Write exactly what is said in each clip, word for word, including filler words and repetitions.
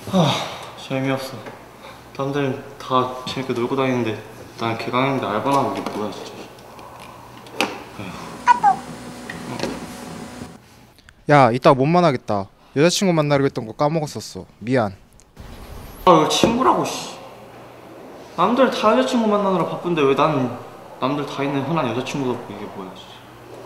하, 재미없어. 남들 다 재밌게 놀고 다니는데 난 개강했는데 알바나 하고 이게 뭐야 진짜. 야, 이따 못 만나겠다. 여자친구 만나기로 했던 거 까먹었었어. 미안. 아, 왜 친구라고 씨. 남들 다 여자친구 만나느라 바쁜데 왜 난 남들 다 있는 흔한 여자친구도 없고 이게 뭐야 진짜.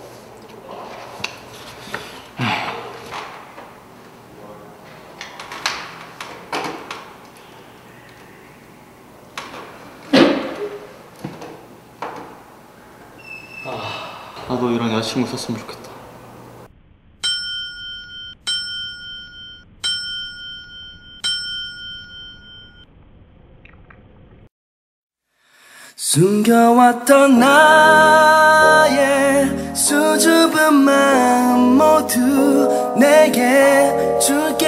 아, 나도 이런 여자친구 있었으면 좋겠다. 숨겨왔던 나의 수줍은 마음 모두 내게 줄게.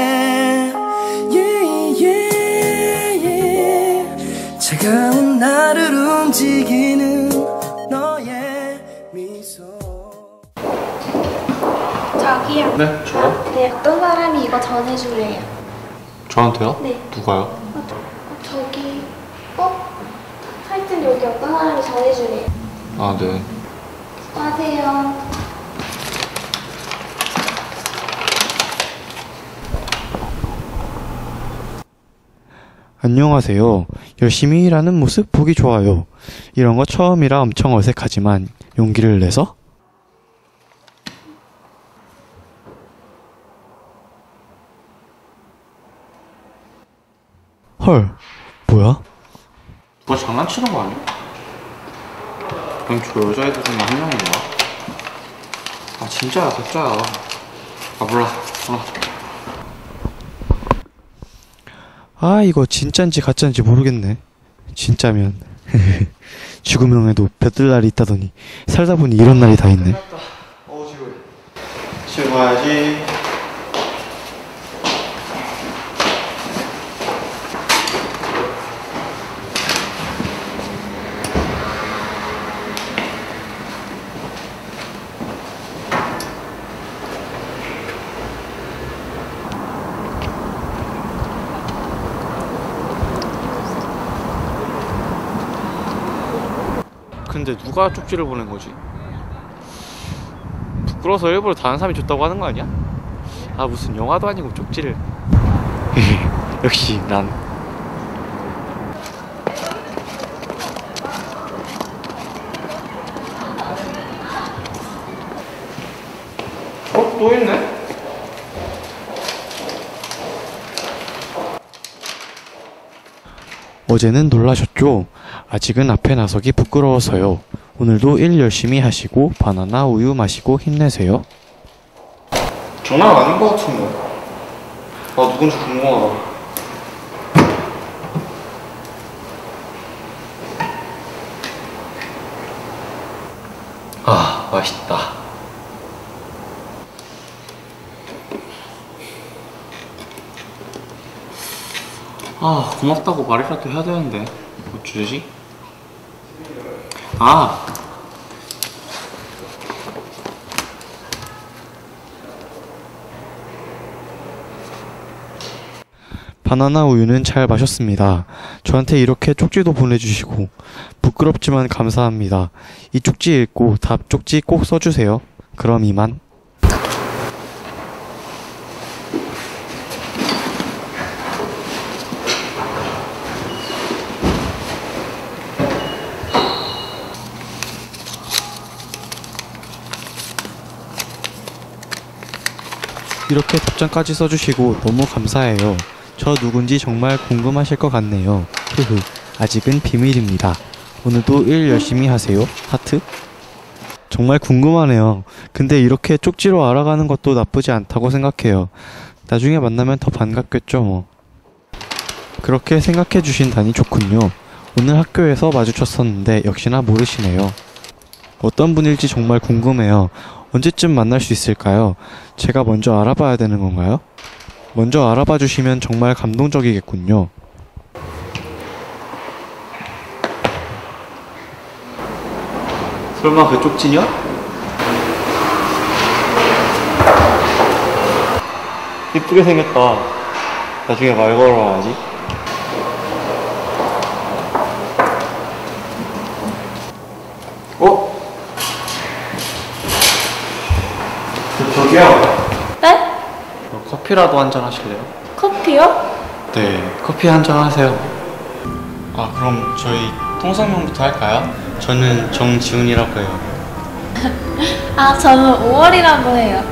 yeah, yeah, yeah. 차가운 나를 움직이는 너의 미소. 저기요. 네? 저요? 네, 어떤 사람이 이거 전해주래요. 저한테요? 네. 누가요? 어, 저기, 어? 하여튼 여기 어떤 사람이 전해주래요. 아, 네. 수고하세요. 안녕하세요. 열심히 일하는 모습 보기 좋아요. 이런 거 처음이라 엄청 어색하지만 용기를 내서 헐, 뭐야? 누가 장난치는 거 아니야? 그럼 저 여자애들 중에 한 명인가? 아 진짜야 가짜야. 아 몰라 몰라. 아, 이거 진짠지 가짠지 모르겠네. 진짜면 죽으면 해도 볕들 날이 있다더니 살다 보니 이런 날이 다 있네. 어 지금 집에 가야지. 근데 누가 쪽지를 보낸 거지? 부끄러워서 일부러 다른 사람이 줬다고 하는 거 아니야? 아 무슨 영화도 아니고 쪽지를. 역시 난. 어? 또 있네? 어제는 놀라셨죠? 아직은 앞에 나서기 부끄러워서요. 오늘도 일 열심히 하시고 바나나 우유 마시고 힘내세요. 장난 아닌 거 같은데. 아 누군지 궁금하다. 아 맛있다. 아 고맙다고 말이라도 해야 되는데 어쩌지? 아 바나나 우유는 잘 마셨습니다. 저한테 이렇게 쪽지도 보내주시고 부끄럽지만 감사합니다. 이 쪽지 읽고 답 쪽지 꼭 써주세요. 그럼 이만. 이렇게 답장까지 써주시고 너무 감사해요. 저 누군지 정말 궁금하실 것 같네요. 흐흐. 아직은 비밀입니다. 오늘도 일 열심히 하세요. 하트. 정말 궁금하네요. 근데 이렇게 쪽지로 알아가는 것도 나쁘지 않다고 생각해요. 나중에 만나면 더 반갑겠죠 뭐. 그렇게 생각해 주신다니 좋군요. 오늘 학교에서 마주쳤었는데 역시나 모르시네요. 어떤 분일지 정말 궁금해요. 언제쯤 만날 수 있을까요? 제가 먼저 알아봐야 되는 건가요? 먼저 알아봐 주시면 정말 감동적이겠군요. 설마 그 쪽지냐? 이쁘게 생겼다. 나중에 말 걸어야지. 어? 저, 저기요. 네? 커피라도 한잔 하실래요? 커피요? 네, 커피 한잔 하세요. 아, 그럼 저희 통성명부터 할까요? 저는 정지훈이라고 해요. 아, 저는 오월이라고 해요.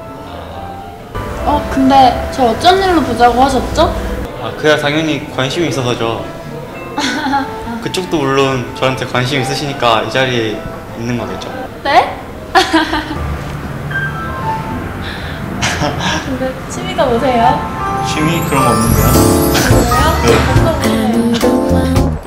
어, 근데 저 어쩐 일로 보자고 하셨죠? 아, 그야 당연히 관심이 있어서죠. 그쪽도 물론 저한테 관심 있으시니까 이 자리에 있는 거겠죠. 네? 근데 취미가 뭐세요? 취미 그런 거 없는데요? 그래요? 어떤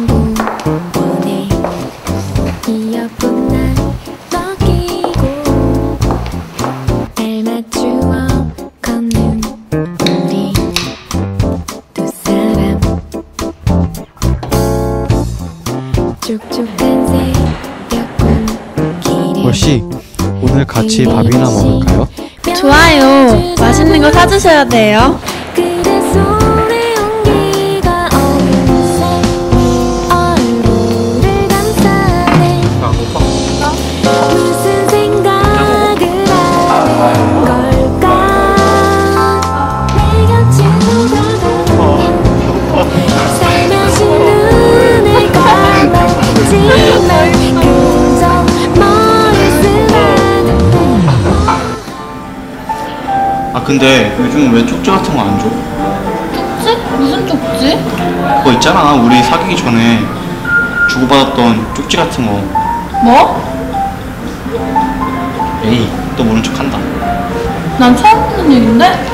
월씨, 오늘 같이 밥이나 먹을까요? 좋아요. 맛있는 거 사주셔야 돼요. 아, 근데 요즘 왜 쪽지 같은 거 안 줘? 쪽지? 무슨 쪽지? 그거 있잖아, 우리 사귀기 전에 주고받았던 쪽지 같은 거. 뭐? 에이, 또 모른 척 한다. 난 처음 듣는 얘긴데?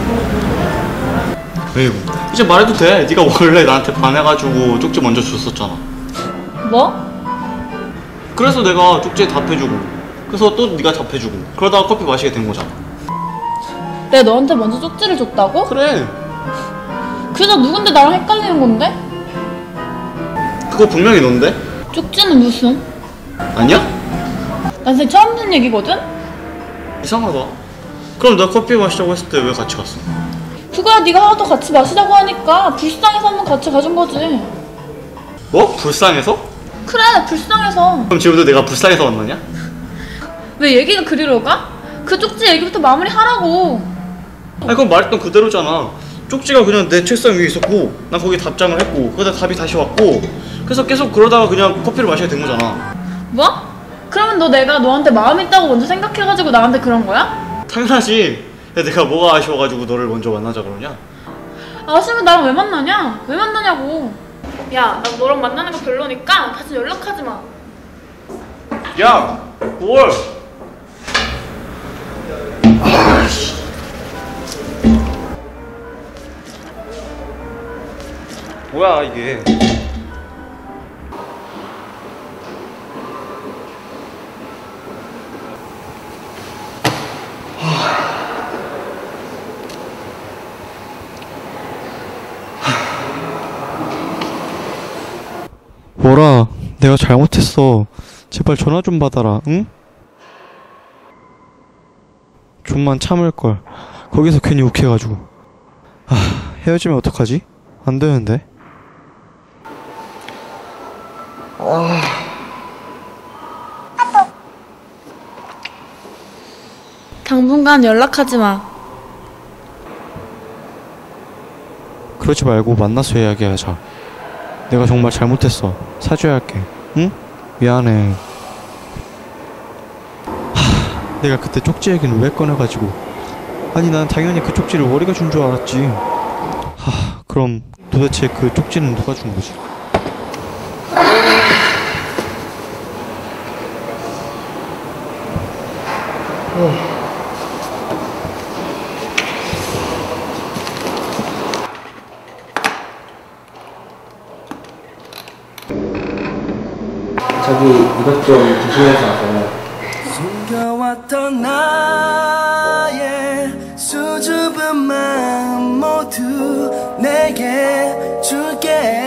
에이, 이제 말해도 돼. 네가 원래 나한테 반해가지고 쪽지 먼저 줬었잖아. 뭐? 그래서 내가 쪽지에 답해주고, 그래서 또 네가 답해주고, 그러다가 커피 마시게 된 거잖아. 내가 너한테 먼저 쪽지를 줬다고? 그래, 그래서 누군데 나랑 헷갈리는 건데? 그거 분명히 넌데? 쪽지는 무슨? 아니야? 난 진짜 처음 듣는 얘기거든? 이상하다. 그럼 나 커피 마시자고 했을 때 왜 같이 갔어? 그거야 네가 하도 같이 마시자고 하니까 불쌍해서 한번 같이 가준 거지. 뭐? 불쌍해서? 그래, 불쌍해서. 그럼 지금도 내가 불쌍해서 만나냐? 왜 얘기가 그리로 가? 그 쪽지 얘기부터 마무리 하라고. 아니, 그건 말했던 그대로잖아. 쪽지가 그냥 내 책상 위에 있었고, 난 거기에 답장을 했고, 그러다 답이 다시 왔고, 그래서 계속 그러다가 그냥 커피를 마시게 된 거잖아. 뭐? 그러면 너 내가 너한테 마음 있다고 먼저 생각해가지고 나한테 그런 거야? 당연하지. 야, 내가 뭐가 아쉬워가지고 너를 먼저 만나자 그러냐? 아쉬우면 나랑 왜 만나냐? 왜 만나냐고. 야, 나 너랑 만나는 거 별로니까 다시 연락하지 마. 야! 뭘! 아씨. 뭐야 이게. 뭐라, 내가 잘못했어. 제발 전화 좀 받아라, 응? 좀만 참을걸. 거기서 괜히 욱해가지고. 아, 헤어지면 어떡하지? 안 되는데. 당분간 연락하지 마. 그러지 말고 만나서 이야기하자. 내가 정말 잘못했어. 사죄 할게. 응? 미안해. 하, 내가 그때 쪽지 얘기는 왜 꺼내가지고. 아니, 난 당연히 그 쪽지를 월이가 준 줄 알았지. 하, 그럼 도대체 그 쪽지는 누가 준 거지? 자기 이것 좀 조심해서 하세요. 숨겨왔던 나의 수줍은 마음 모두 내게 줄게.